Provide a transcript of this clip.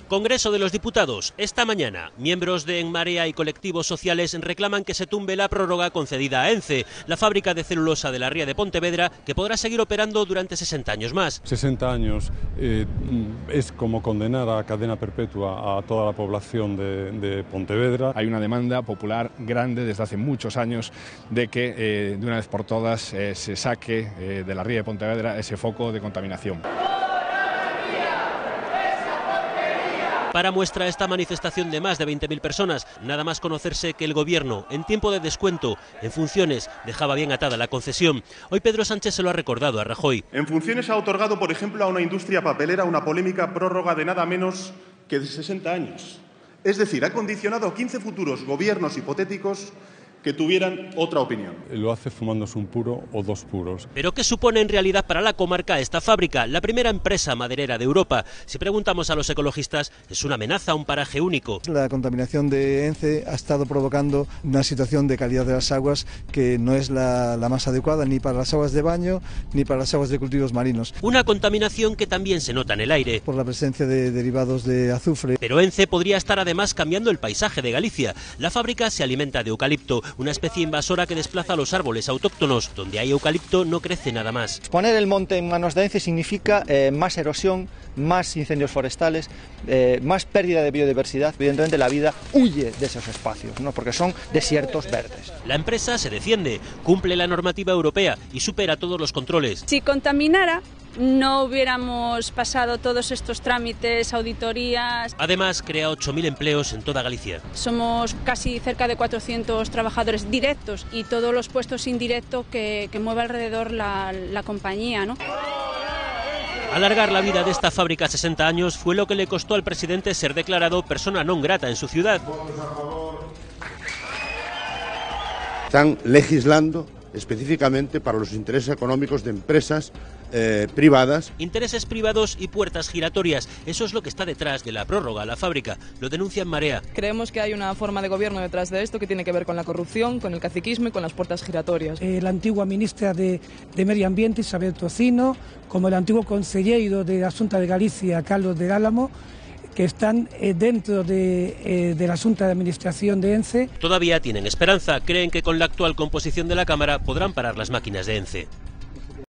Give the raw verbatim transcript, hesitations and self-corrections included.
Congreso de los Diputados. Esta mañana, miembros de En Marea y colectivos sociales reclaman que se tumbe la prórroga concedida a ENCE, la fábrica de celulosa de la Ría de Pontevedra, que podrá seguir operando durante sesenta años más. sesenta años eh, es como condenar a cadena perpetua a toda la población de, de Pontevedra. Hay una demanda popular grande desde hace muchos años de que eh, de una vez por todas eh, se saque eh, de la Ría de Pontevedra ese foco de contaminación. Para muestra esta manifestación de más de veinte mil personas, nada más conocerse que el Gobierno, en tiempo de descuento, en funciones, dejaba bien atada la concesión. Hoy Pedro Sánchez se lo ha recordado a Rajoy. En funciones ha otorgado, por ejemplo, a una industria papelera una polémica prórroga de nada menos que de sesenta años. Es decir, ha condicionado a quince futuros gobiernos hipotéticos que tuvieran otra opinión. Lo hace fumándose un puro o dos puros. ¿Pero qué supone en realidad para la comarca esta fábrica, la primera empresa maderera de Europa? Si preguntamos a los ecologistas, es una amenaza a un paraje único. La contaminación de ENCE ha estado provocando una situación de calidad de las aguas que no es la, la más adecuada ni para las aguas de baño ni para las aguas de cultivos marinos. Una contaminación que también se nota en el aire. Por la presencia de derivados de azufre. Pero ENCE podría estar además cambiando el paisaje de Galicia. La fábrica se alimenta de eucalipto, una especie invasora que desplaza los árboles autóctonos. Donde hay eucalipto no crece nada más. Poner el monte en manos de ENCE significa eh, más erosión, más incendios forestales, eh, más pérdida de biodiversidad. Evidentemente la vida huye de esos espacios, ¿no? Porque son desiertos verdes. La empresa se defiende, cumple la normativa europea y supera todos los controles. Si contaminara, no hubiéramos pasado todos estos trámites, auditorías. Además, crea ocho mil empleos en toda Galicia. Somos casi cerca de cuatrocientos trabajadores directos y todos los puestos indirectos que, que mueve alrededor la, la compañía, ¿no? Alargar la vida de esta fábrica a sesenta años fue lo que le costó al presidente ser declarado persona non grata en su ciudad. Están legislando específicamente para los intereses económicos de empresas eh, privadas. Intereses privados y puertas giratorias, eso es lo que está detrás de la prórroga a la fábrica, lo denuncia En Marea. Creemos que hay una forma de gobierno detrás de esto que tiene que ver con la corrupción, con el caciquismo y con las puertas giratorias. Eh, la antigua ministra de, de Medio Ambiente, Isabel Tocino, como el antiguo conselleiro de la Xunta de Galicia, Carlos del Álamo, que están eh, dentro de, eh, de la Xunta de Administración de ENCE. Todavía tienen esperanza, creen que con la actual composición de la Cámara podrán parar las máquinas de ENCE.